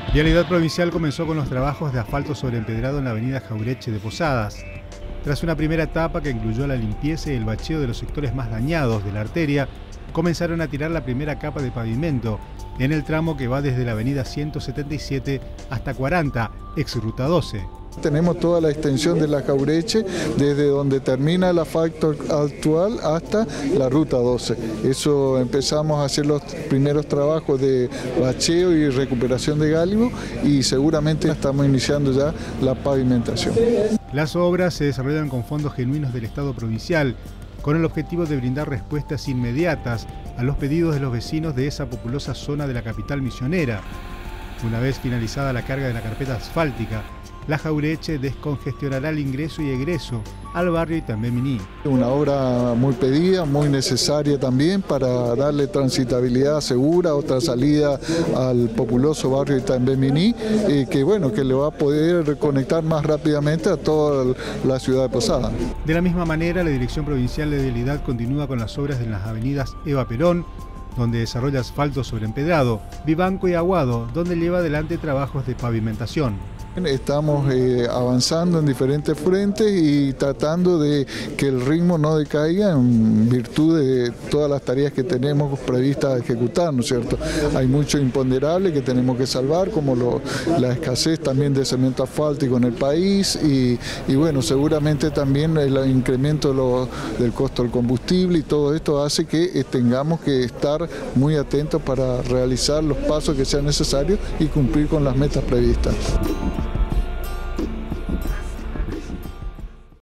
Vialidad Provincial comenzó con los trabajos de asfalto sobre empedrado en la avenida Jaureche de Posadas. Tras una primera etapa que incluyó la limpieza y el bacheo de los sectores más dañados de la arteria, comenzaron a tirar la primera capa de pavimento en el tramo que va desde la avenida 177 hasta 40, ex ruta 12. Tenemos toda la extensión de la Jaureche, desde donde termina el asfalto actual hasta la ruta 12. Eso empezamos a hacer los primeros trabajos de bacheo y recuperación de gálibo y seguramente estamos iniciando ya la pavimentación. Las obras se desarrollan con fondos genuinos del Estado provincial, con el objetivo de brindar respuestas inmediatas a los pedidos de los vecinos de esa populosa zona de la capital misionera. Una vez finalizada la carga de la carpeta asfáltica, la Jaureche descongestionará el ingreso y egreso al barrio Itambé-Miní. Una obra muy pedida, muy necesaria también para darle transitabilidad segura, otra salida al populoso barrio Itambé-Miní, que le va a poder conectar más rápidamente a toda la ciudad de Posadas. De la misma manera, la Dirección Provincial de Vialidad continúa con las obras en las avenidas Eva Perón, donde desarrolla asfalto sobre empedrado, Vivanco y Aguado, donde lleva adelante trabajos de pavimentación. Estamos avanzando en diferentes frentes y tratando de que el ritmo no decaiga en virtud de todas las tareas que tenemos previstas ejecutar, ¿no es cierto? Hay mucho imponderable que tenemos que salvar, como la escasez también de cemento asfáltico en el país y bueno, seguramente también el incremento del costo del combustible y todo esto hace que tengamos que estar muy atentos para realizar los pasos que sean necesarios y cumplir con las metas previstas.